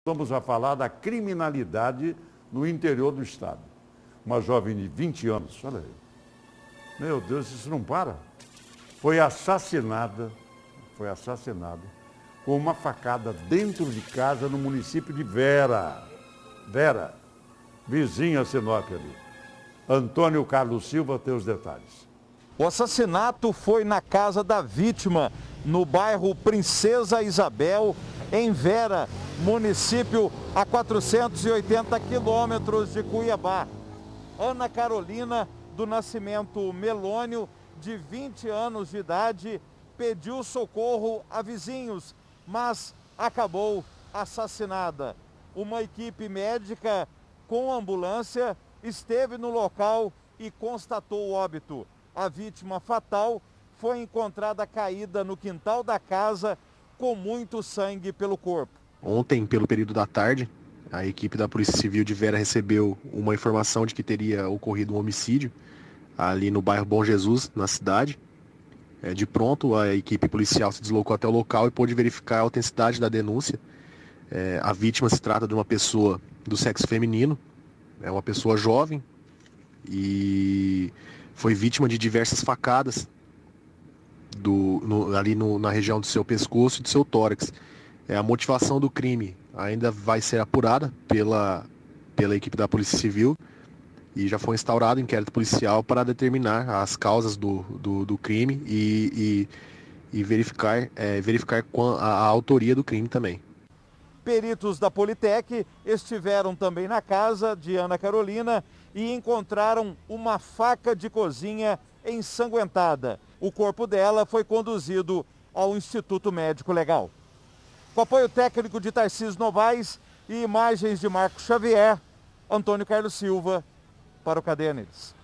Vamos a falar da criminalidade no interior do estado. Uma jovem de 20 anos, olha aí. Meu Deus, isso não para. Foi assassinada com uma facada dentro de casa no município de Vera, vizinha a Sinop ali. Antônio Carlos Silva tem os detalhes. O assassinato foi na casa da vítima, no bairro Princesa Isabel, em Vera, município a 480 quilômetros de Cuiabá. Ana Carolina, do nascimento Melônio, de 20 anos de idade, pediu socorro a vizinhos, mas acabou assassinada. Uma equipe médica com ambulância esteve no local e constatou o óbito. A vítima fatal foi encontrada caída no quintal da casa com muito sangue pelo corpo. Ontem, pelo período da tarde, a equipe da Polícia Civil de Vera recebeu uma informação de que teria ocorrido um homicídio ali no bairro Bom Jesus, na cidade. De pronto, a equipe policial se deslocou até o local e pôde verificar a autenticidade da denúncia. A vítima se trata de uma pessoa do sexo feminino, é uma pessoa jovem e foi vítima de diversas facadas na região do seu pescoço e do seu tórax. A motivação do crime ainda vai ser apurada pela equipe da Polícia Civil e já foi instaurado inquérito policial para determinar as causas do crime e verificar a autoria do crime também. Peritos da Politec estiveram também na casa de Ana Carolina e encontraram uma faca de cozinha ensanguentada. O corpo dela foi conduzido ao Instituto Médico Legal. Com apoio técnico de Tarcísio Novaes e imagens de Marcos Xavier, Antônio Carlos Silva, para o Cadeia News.